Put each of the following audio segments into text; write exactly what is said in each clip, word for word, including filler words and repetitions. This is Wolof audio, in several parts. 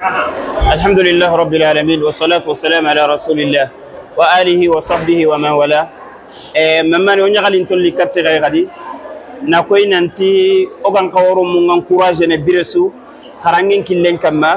الحمد لله رب العالمين والصلاة والسلام على رسول الله وآله وصحبه ومن والاه. ممن ينقل انتو اللي كتير غادي نكوي ننتي أوغان كورو مونغان كوراج نبيرسو خرانين كيلين كما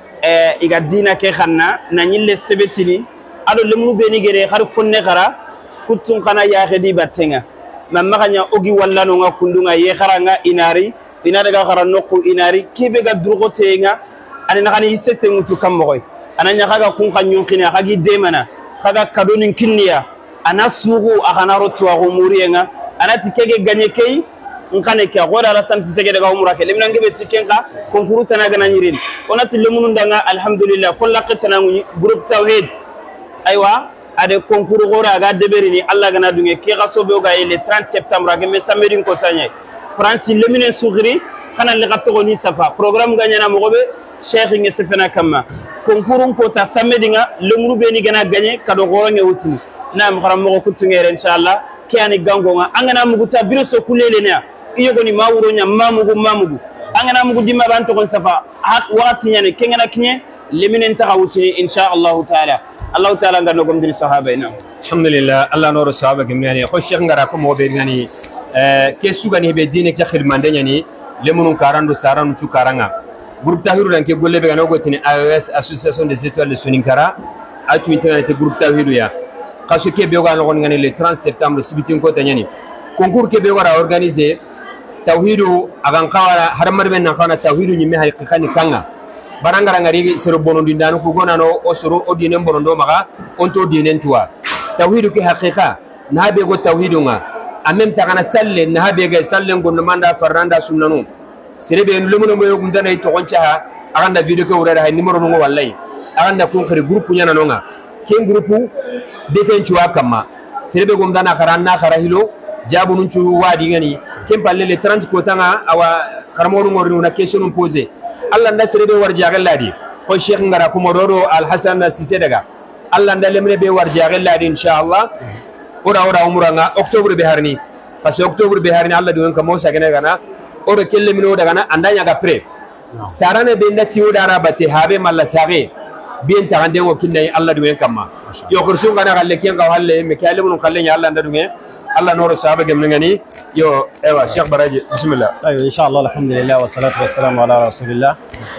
إيجادينا كخنا نانيل السبتيني أدو لمنو بيني غير خرفون نخرا كتون خنا يا غدي باتينغا مما خنا أوغي ولا نونغا كندونغا يخرانغا إناري إنارغا خرانوكو إناري كيبغا دروغو تينغا أنا نغني يستن وتكمل أنا نخاga كون خنيون كنا خاجي دمنا خاga كادونين كنيا أنا سوغو أخنا روتوا غمورينا أنا تكيجي غني كي نكاني كي أقول على سام سيسكي دعوا مراكي لمن نجيب تكينكا كونكورو تناغنا نيرين أنا تلمون دعنا الحمد لله فلقة تناغني جروب توحيد أيوة ada كونكورو غورا غاد دبريني الله غنا دوني كي غاسو بيوغا le trente septembre غي مسامرين كوتاني فرنسي لمن سوغري خنا اللي غتغني سفا programme غانينا مغوبه Cheikh nge sefena kama konkurun ko ta samedinga lumru beni gana ganye kado goronge wutini na mkhara mo ko tungere inshallah kiani gangonga angana muguta biro so kulele ne iyo goni mawuro nya mamugu mamugu angana mugu dimma banto kon safa hat wati nyane kengana kinye leminen ta wutini inshallah taala Allah taala ngano gom diri sahaba ina alhamdulillah Allah noro sahaba gemiani ko Cheikh ngara ko mo be ngani euh ke sugani be dine ke khirmande nyani lemunun karando saranu chu karanga groupe Tahiru dan ke golle be gano gotini A E S association des étoiles de Soninkara atu internet groupe Tahiru ya kaso ke be gano gon ngani le trente septembre sibitin ko tanyani concours ke be wara organiser Tahiru agan kawara haramar ben nakana Tahiru nyime haqiqani kanga barangara ngari sero bono dindano ko gonano o soro o dinen borondo maga onto dinen tuwa Tahiru ke haqiqa na be go Tahiru nga en même temps kana salle na be ga salle gon manda faranda sunnanu serebe lumuno moyo gumdana ito koncha aganda video ko urara hay numero ngo wallahi aganda ko khari groupe nyana nonga ken groupe deten chuwa kama serebe gumdana karanna karahilo jabu nunchu wadi ngani ken palle le trente ko tanga awa karmoru ngorno na question poser Allah nda serebe warja galladi ko Cheikh ngara ko modoro Al Hassan Cissé daga Allah nda lemre be warja galladi inshallah ora ora umuranga octobre be harni parce que octobre be harni Allah duwen ka mo sagene gana ore kelle mino daga na andanya ga pre sarane be ndati wodara bate habe malla sare bien tagande wo kinne Allah duwen kamma yo kursu ngana galle ken ga halle me kale mun kalle nya Allah ndadunge Allah noro sahaba gem ngani yo ewa Cheikh Baraji bismillah ayo inshallah alhamdulillah wa salatu wassalamu ala rasulillah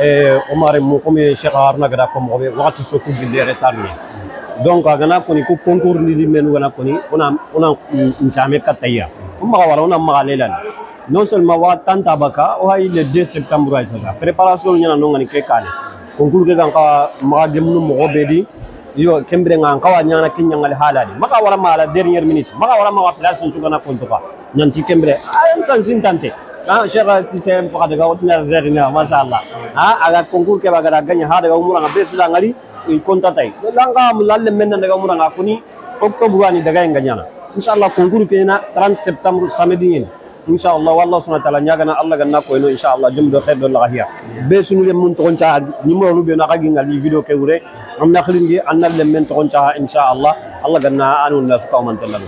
eh Omar mu komi Cheikh Harna gada ko mo be wakati so ko gille retarni donc agana koni ko concours ni menu gana koni ona ona nchame kataya umma wala ona magalela non seulement wa tanta baka o hay le deux septembre ay ça préparation nyana no ngani ke kale concours ke kan ka ma gemnu mo bedi yo kembre ngan ka wa nyana kinya ngal halali maka wala mala dernière minute maka wala ma wa place su kana konto ka nyanti kembre ayam san sin tante ah Cheikh Cissé ko daga wotna zerina ma sha Allah ah aga concours ke baga daga nya ha daga umura nga besu ngali konta tay langa lalle men daga umura nga kuni octobre ani daga nganyana inshallah concours ke na trente septembre samedi ni inshallah wallahu subhanahu wa ta'ala nyagana Allah ganna ko ino inshallah jum do xedo la hiya be sunu le mun ton cha numéro nu be na xagi ngali video ke wure am na xalingi annal le men ton cha inshallah Allah ganna anu nas ko man tan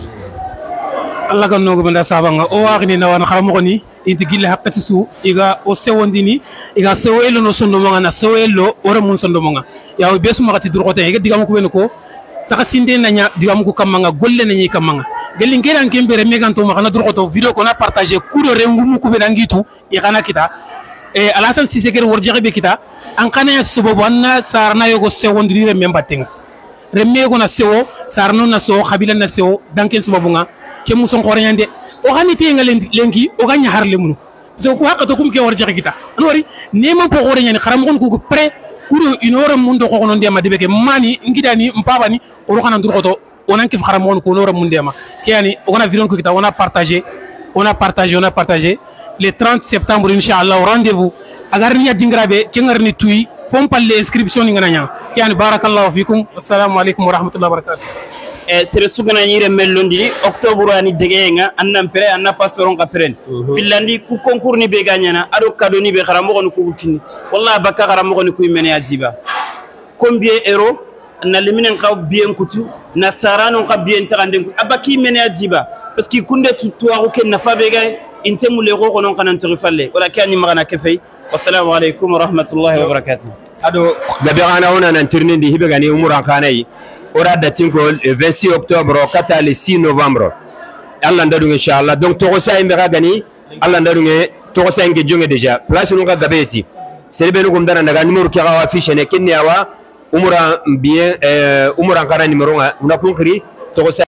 Allah kan no gobanda sabanga o waxni na wan xaram ko ni inti gille haqqati su iga o sewondini iga sewelo no sondo monga na sewelo ora mun sondo monga yaw be suma xati dur ko te iga digam ko ben ko takasinde nanya digam ko kamanga golle nani kamanga gelin keran kembere meganto ma kana droto video ko na partager kudo rengumu ko be nangitu e kana kita e Alassane Cissé ger worjege be kita an kana sababu anna sarna yogo sewondiri re membatenga remme ko na sewo sarno na so khabila na sewo danken sababu nga ke muson ko renyande o hani te ngalen lenki o ganya harle munu so ko hakato kum ke worjege kita anori nema po ko renyani kharam gon ko pre kudo inora mundo ko non ndema debeke mani ngidani mpabani o ro kana droto on a qui fera mon connaît mon déma on a vu que on a partagé on a partagé on a partagé le trente septembre inchallah rendez-vous agar ni dingrabe kengar ni tuy fon palle inscription ni ngana kiani barakallahu fikum assalamu alaikum wa rahmatullahi wa barakatuh e sere sugana nyire mellondi octobre ani degenga annam pere anna passeron ka pren filandi ku concours ni be ganyana ado kado ni be xara mo ko ku kini wallahi bakka xara mo ko ku mene ajiba combien euro na liminen ka bien kutu na sarano ka bien tarande abaki mene ajiba parce que kunde tuwa ko ken na fabega inte mule ko non kanan tiri falle wala kani magana kefay wassalamu alaikum warahmatullahi wabarakatuh. ado gabe ana ona nan tirnindi hibe gani umuran kanai ora datin ko le vingt-six octobre kata le six novembre Allah ndadu inshallah donc to ko sa imbe gani Allah ndadu nge to ko sa nge jonge déjà place nu ga gabeti serbe nu gum dara daga numéro ki ga affiche ne kinni awa umura bien umuran kana numéro nga una kunkri to ko